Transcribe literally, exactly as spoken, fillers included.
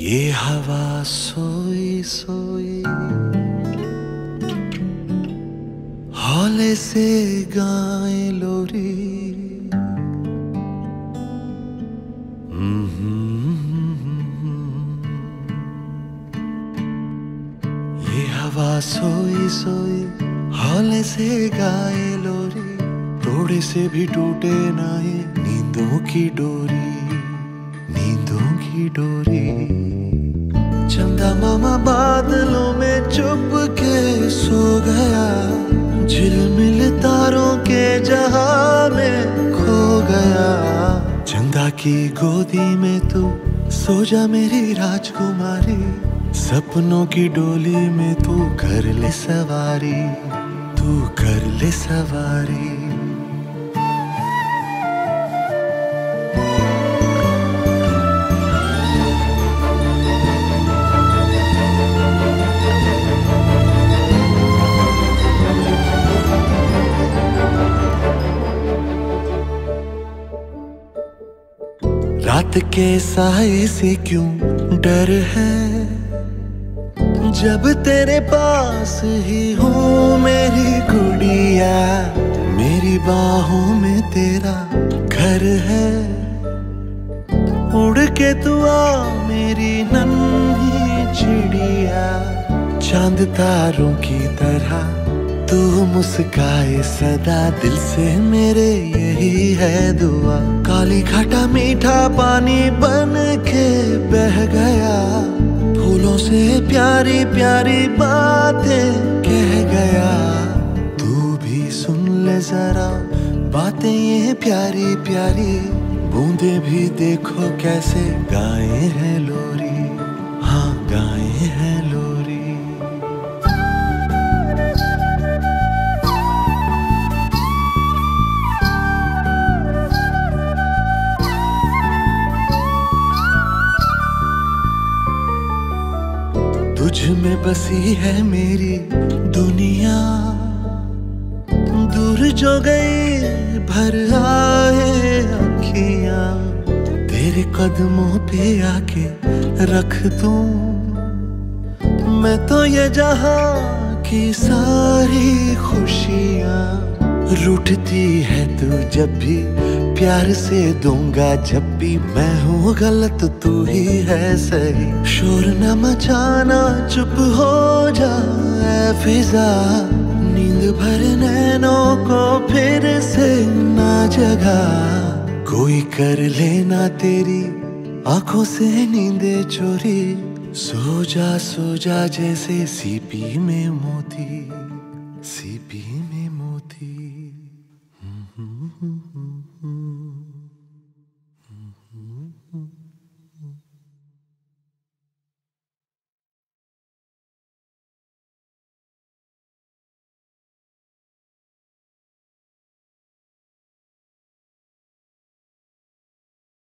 ये हवा सोई सोई हौले से गाए लोरी। ये हवा सोई सोई हौले से गाए लोरी, थोड़े से भी टूटे ना ये नींदों की डोरी, नींदों की डोरी। चंदा मामा बादलों में चुप के सो गया, झिलमिल तारों के जहां में खो गया। चंदा की गोदी में तू सो जा मेरी राजकुमारी, सपनों की डोली में तू कर ले सवारी, तू कर ले सवारी। रात के साए से क्यों डर है, जब तेरे पास ही हूँ मेरी गुड़िया। मेरी बाहों में तेरा घर है, उड़ के तू आ मेरी नन्ही चिड़िया। चांद तारों की तरह तू मुस्काए सदा, दिल से मेरे यही है दुआ। काली खटा मीठा पानी बन के बह गया, फूलों से प्यारी प्यारी बातें कह गया। तू भी सुन ले जरा बातें ये प्यारी प्यारी, बूंदे भी देखो कैसे गाए हैं लोरी, हाँ गाए हैं लोरी। तुझ में बसी है मेरी दुनिया, दूर जो गई भर आए अखियां। तेरे कदमों पे आके रख दूं मैं तो ये जहां की सारी खुशियां। रूठती है तू जब भी प्यार से दूंगा जब भी, मैं हूँ गलत तू ही है सही। शोर न मचाना चुप हो जाए फिजा, नींद भर नैनों को फिर से ना जगा। कोई कर लेना तेरी आंखों से नींदे चोरी, सो जा सो जा जैसे सीपी में मोती, सीपी में मोती।